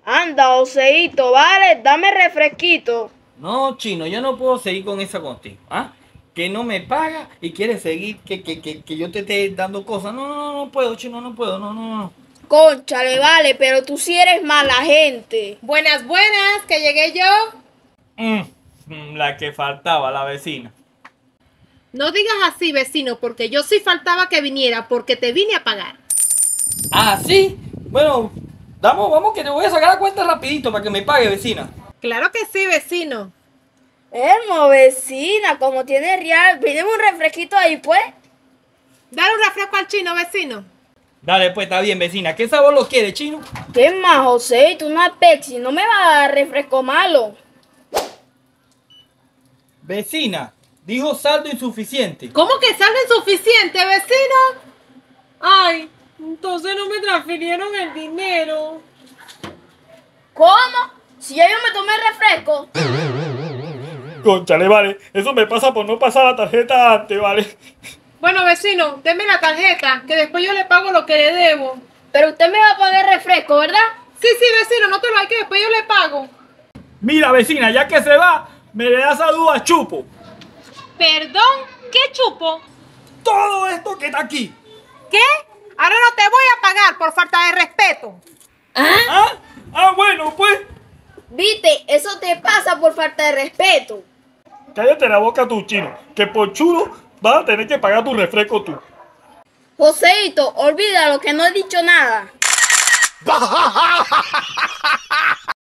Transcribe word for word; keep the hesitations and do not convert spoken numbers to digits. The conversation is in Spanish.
Anda, Joseito, vale, dame refresquito. No, Chino, yo no puedo seguir con esa contigo, ¿ah? Que no me paga y quiere seguir que, que, que, que yo te esté dando cosas. No, no, no, no puedo, Chino, no puedo, no, no, no. Cónchale, vale, pero tú sí eres mala gente. Buenas, buenas, que llegué yo. Mm, la que faltaba, la vecina. No digas así, vecino, porque yo sí faltaba que viniera, porque te vine a pagar. Ah, ¿sí? Bueno, vamos, vamos que te voy a sacar la cuenta rapidito para que me pague, vecina. Claro que sí, vecino. Hermo, vecina, como tiene real, pídeme un refresquito ahí, pues. Dale un refresco al chino, vecino. Dale, pues, está bien, vecina. ¿Qué sabor lo quiere, Chino? ¿Qué más, Joseito? Una Pepsi, no me va a dar refresco malo. Vecina, dijo saldo insuficiente. ¿Cómo que saldo insuficiente, vecino? Ay, entonces no me transfirieron el dinero. ¿Cómo? Si ya yo me tomé el refresco. Cónchale, vale. Eso me pasa por no pasar la tarjeta antes, vale. Bueno, vecino, deme la tarjeta, que después yo le pago lo que le debo. Pero usted me va a pagar refresco, ¿verdad? Sí, sí, vecino, no te lo hay, que después yo le pago. Mira, vecina, ya que se va, me le da salud a Chupo. ¿Perdón? ¿Qué chupo? Todo esto que está aquí. ¿Qué? Ahora no te voy a pagar por falta de respeto. ¿Ah? Ah, bueno, pues. Viste, eso te pasa por falta de respeto. Cállate la boca tú, Chino, que por chulo vas a tener que pagar tu refresco tú. Joseito, olvídalo que no he dicho nada.